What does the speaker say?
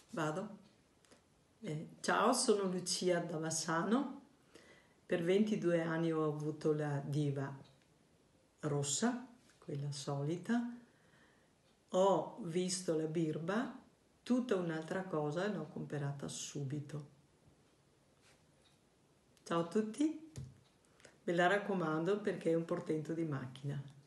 Vado. Ciao, sono Lucia da Massano. Per 22 anni ho avuto la Diva rossa, quella solita. Ho visto la Birba, tutta un'altra cosa, e l'ho comprata subito. Ciao a tutti, ve la raccomando perché è un portento di macchina.